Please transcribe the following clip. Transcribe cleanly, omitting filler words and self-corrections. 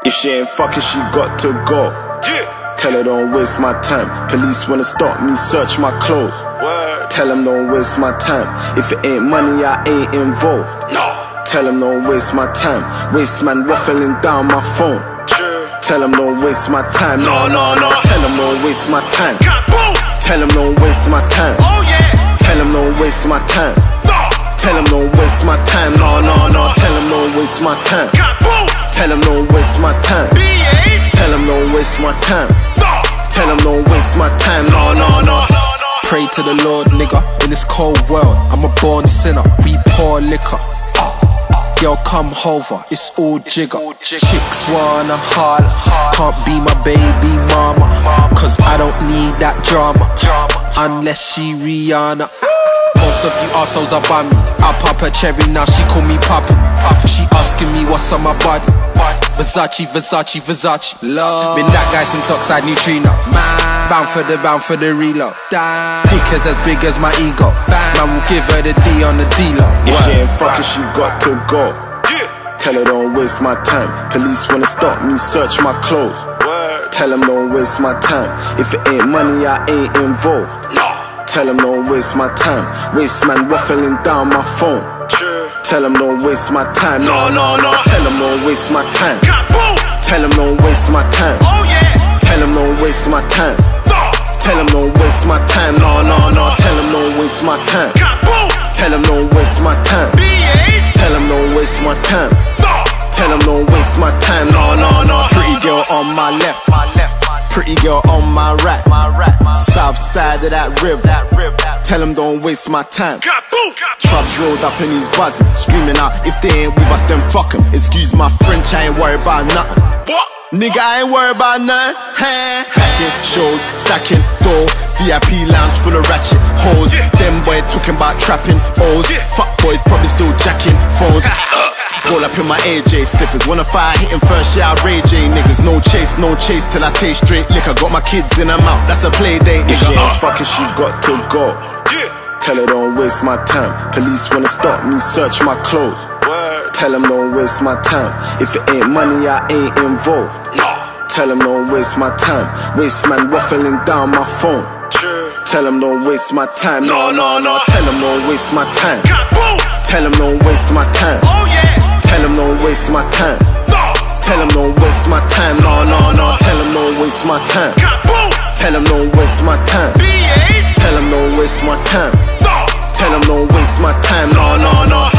If she ain't fucking, she got to go. Tell her don't waste my time. Police wanna stop me, search my clothes. Tell them don't waste my time. If it ain't money, I ain't involved. Tell them don't waste my time. Waste man waffling down my phone. Tell them don't waste my time. No. Tell them don't waste my time. Tell them don't waste my time. Tell them don't waste my time. Tell them don't waste my time. No. Tell them don't waste my time. Tell them don't waste my time. Tell them don't waste my time. Tell them don't waste my time. No. Pray to the Lord, nigga. In this cold world, I'm a born sinner. We pour liquor. Girl, come over, it's all jigger. Chicks wanna holler, can't be my baby mama, cause I don't need that drama, unless she Rihanna. Most of you assholes are by me. I pop a cherry, now she call me Papa. She asking me what's on my body. Versace. Love. Been that guy since Oxide Neutrino. Bound for the reload. Dick is as big as my ego. Man will give her the D on the D-Lo. If she ain't fucking, she got to go. Tell her don't waste my time. Police wanna stop me, search my clothes. Tell them don't waste my time. If it ain't money, I ain't involved. Tell them don't waste my time. Waste man waffling down my phone. Tell them don't waste my time. No. Tell them don't waste my time. Tell them don't waste my time. Tell them don't waste my time. Tell them don't waste my time. No. Tell them don't waste my time. Tell them don't waste my time. Tell them don't waste my time. Tell them don't waste my time. No. Pretty girl on my left. Pretty girl on my right. South side of that rib. Tell them don't waste my time. Trubs rolled up and he's buzzing, screaming out, if they ain't with us then fuck 'em. Excuse my French, I ain't worried about nothing. Nigga, I ain't worried about nothing. Hacking, shows, stacking, door, VIP lounge full of ratchet hoes. Them boy talking about trapping O's. Fuck boys probably still jacking phones. Roll up in my AJ slippers. Wanna fire hitting first, yeah, I Ray J niggas. No chase till I taste straight liquor. Got my kids in her mouth, that's a play date, nigga. If she ain't fucking, she got to go. Tell her don't waste my time. Police wanna stop me, search my clothes. Tell them don't waste my time. If it ain't money, I ain't involved. Tell them don't waste my time. Waste man waffling down my phone. Tell them don't waste my time. No. Tell them don't waste my time. Tell them don't waste my time. Tell them don't waste my time. Tell them don't waste my time. No. Tell them don't waste my time. Tell them don't waste my time. Tell them don't waste my time. Tell them don't waste my time. No.